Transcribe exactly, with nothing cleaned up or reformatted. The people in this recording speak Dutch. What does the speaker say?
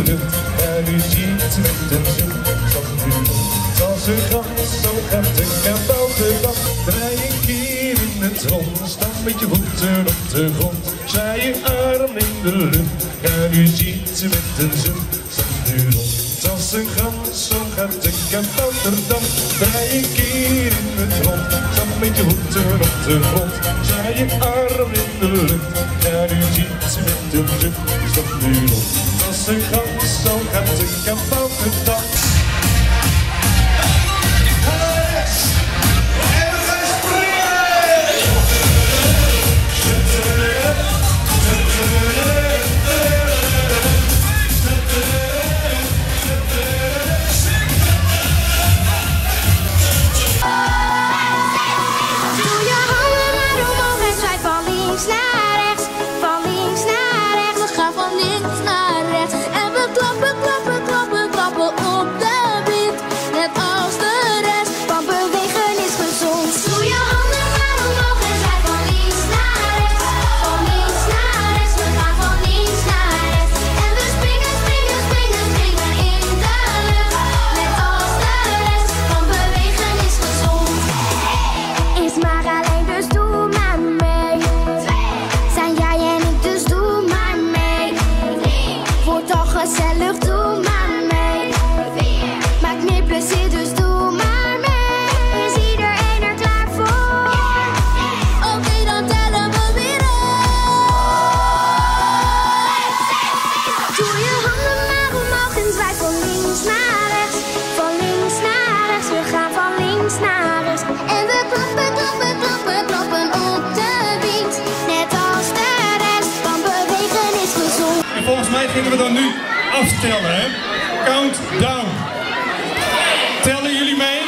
lucht. En u ziet met een zoek, zacht nu rond. Als een gans, zo gaat de kabouterdag. Draai een keer in het rond, sta met je voeten op de grond. Sla je arm in de lucht. En u ziet met een zoek, zacht nu rond. Als een gans, zo gaat de kabouterdag. Draai een keer in het rond, sta met je voeten op de grond. Sla je arm in de lucht. En u ziet met een zoek, zacht nu rond. Als een gans, zo gaat de kabouterdag. Gezellig, doe maar mee. Maakt meer plezier, dus doe maar mee. Is iedereen er klaar voor? Oké, okay, dan tellen we weer uit. Doe je handen maar omhoog en zwaai van links naar rechts. Van links naar rechts, we gaan van links naar rechts. En we klappen, klappen, klappen, klappen op de beat. Net als de rest, van bewegen is gezond. En volgens mij gingen we dan nu aftellen, hè? Countdown. Tellen jullie mee?